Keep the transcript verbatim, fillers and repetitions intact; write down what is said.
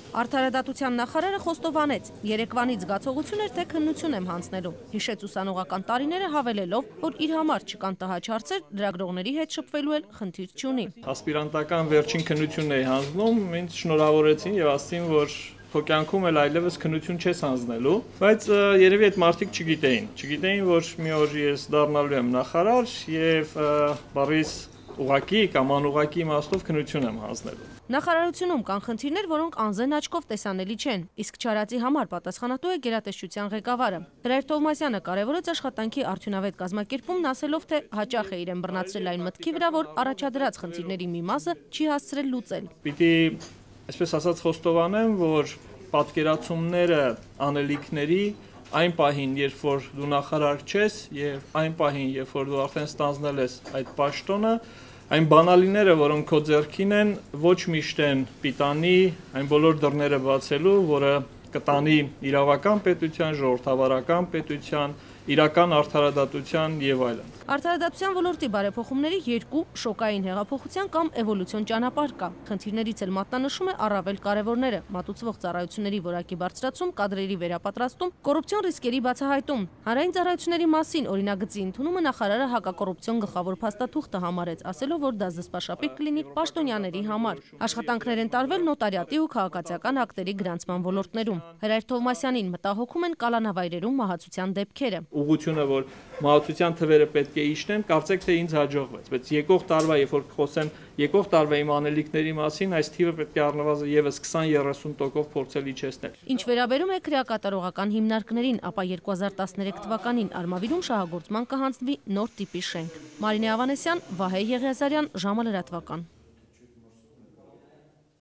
Արդարադատության նախարարը խոստովանեց, երեկվանից զգացողություն էր, թե քննություն եմ հանձնելու։ Հիշեց ուսանողական տարիները հավելելով, որ իր համար չկան տհաճ հարցեր, լրագրողների հետ շփվելու էլ խնդիր չունի։ Ասպիրանտական վերջին քննությունն էի հանձնում, ինձ շնորհավորեցին եւ ասացին, որ քո կյանքում էլ այլևս քննություն չես հանձնելու, բայց երևի այդ մարդիկ չգիտեին, չգիտեին, որ մի օր ես դառնալու եմ նախարար եւ բարիս ուղակի կամ անուղակի իմաստով քննություն եմ հանձնելու։ Նախարարությունում կան խնդիրներ, որոնք անզեն աչքով տեսանելի չեն, իսկ չարածի համար պատասխանատու է գերատեսչության ղեկավարը։ Հրայր Թովմասյանը կարևորեց աշխատանքի արդյունավետ կազմակերպումն, ասելով, թե հաճախ է իրեն բռնացրել այն մտքի վրա, որ առաջադրած խնդիրների մի մասը չի հասցրել լուծել։ Պիտի, այսպես ասած, խոստովանեմ, որ պատկերացումները անելիքների այն պահին, երբ որ դու նախարար չես, եւ այն պահին, երբ որ դու արդեն ստանձնել ես այդ պաշտոնը, այն բանալիները, որոնք քո ձեռքին են, ոչ միշտ են պիտանի այն բոլոր դռները բացելու, որը կտանի իրավական պետության, ժողովրդավարական պետության, իրական արդարադատության եւ այլն։ Արդարադատության ոլորտի բարեփոխումների երկու շոկային հեղափոխության կամ էվոլյուցիոն ճանապարհ կա։ Խնդիրներից էլ մատնանշում է առավել կարևորները՝ մատուցվող ծառայությունների որակի բարձրացում, կադրերի վերապատրաստում, կոռուպցիոն ռիսկերի բացահայտում։ Հանրային ծառայությունների մասին օրինագծի ընդունումը նախարարը հակակոռուպցիոն գլխավոր փաստաթուղթը համարեց, ասելով, որ դա զսպաշապիկ կլինի պաշտոնյաների համար։ Աշխատանքներ են տարվել նոտարիատի ու քաղաքացիական ակտերի գրանցման ոլորտներում։ Հրայր Թովմասյանին մտահոգում են կալանավայրերում մահացության դեպքերը։ Ուղղությունը, որ մահացության թվերը պետք է իջնեն, կարծեք թե ինձ հաջողվեց, բայց եկող տարվա, երբ որ խոսեմ եկող տարվա իմ անելիքների մասին, այս թիվը պետք է առնվազն եւս քսան երեսուն տոկոսով փորձել իջեցնել։ Ինչ վերաբերում է քրեակատարողական հիմնարկներին, ապա երկու հազար տասներեք թվականին Արմավիրում շահագործման կհանձնվի նոր տիպի շենք։ Մարինե Ավանեսյան, Վահե Եղիազարյան, ժամը լրատվական։